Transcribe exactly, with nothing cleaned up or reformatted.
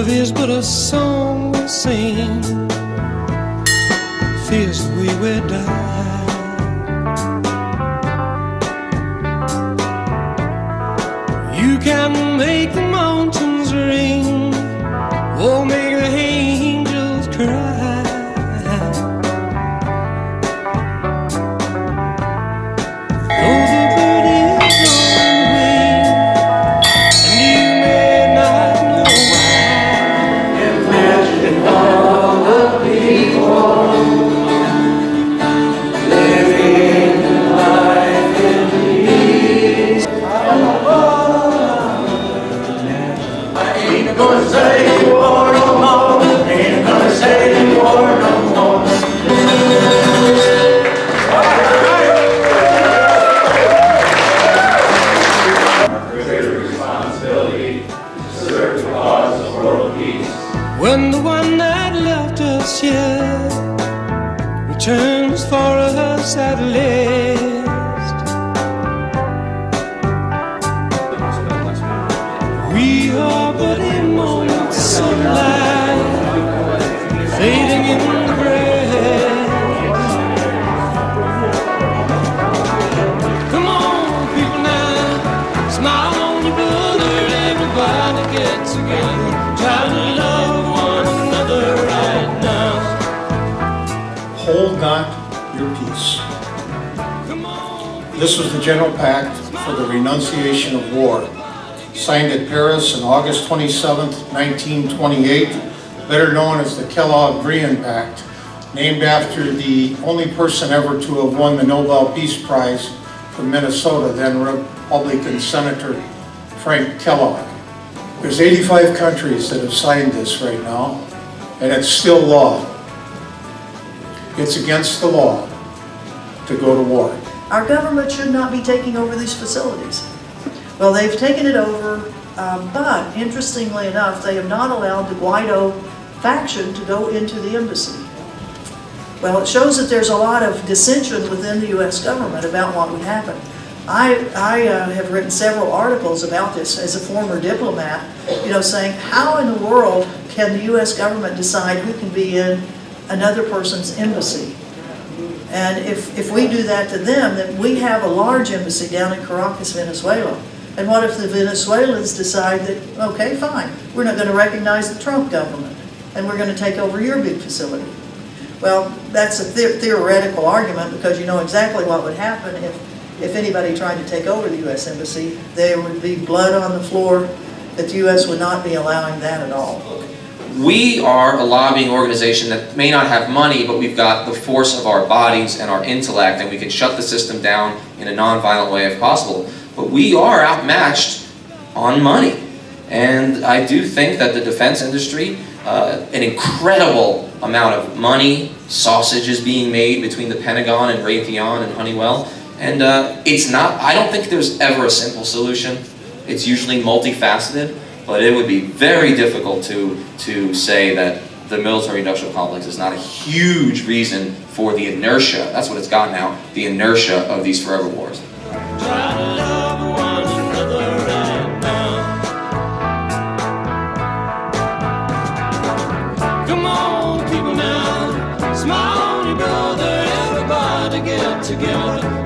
Love is but a song we sing, fears we will die. You can make the mountains ring, or make the angels cry. Though the bird is on the wing, and you may not know why. Imagine all the people living life in peace. I ain't gonna say war no more. Ain't gonna say war no more. When the one that left us here returns for us at last, we are but in moments of light, fading in the grass. Come on, people now, smile on your brother, everybody get together, try to love one another right now. Hold not your peace. This was the General Pact for the Renunciation of War, signed at Paris on August twenty-seventh, nineteen twenty-eight, better known as the Kellogg-Briand Pact, named after the only person ever to have won the Nobel Peace Prize from Minnesota, then Republican Senator Frank Kellogg. There's eighty-five countries that have signed this right now, and it's still law. It's against the law to go to war. Our government should not be taking over these facilities. Well, they've taken it over, um, but interestingly enough, they have not allowed the Guaido faction to go into the embassy. Well, it shows that there's a lot of dissension within the U S government about what would happen. I, I uh, have written several articles about this as a former diplomat, you know, saying how in the world can the U S government decide who can be in another person's embassy? And if, if we do that to them, then we have a large embassy down in Caracas, Venezuela. And what if the Venezuelans decide that, okay, fine, we're not going to recognize the Trump government, and we're going to take over your big facility? Well, that's a the theoretical argument, because you know exactly what would happen if, if anybody tried to take over the U S embassy. There would be blood on the floor, that the U S would not be allowing that at all. We are a lobbying organization that may not have money, but we've got the force of our bodies and our intellect, and we can shut the system down in a non-violent way if possible. But we are outmatched on money. And I do think that the defense industry, uh, an incredible amount of money, sausage is being made between the Pentagon and Raytheon and Honeywell. And uh, it's not, I don't think there's ever a simple solution. It's usually multifaceted. But it would be very difficult to, to say that the military-industrial complex is not a huge reason for the inertia, that's what it's got now, the inertia of these forever wars. Try to love one another right now. Come on, people now, smile on your brother, everybody get together.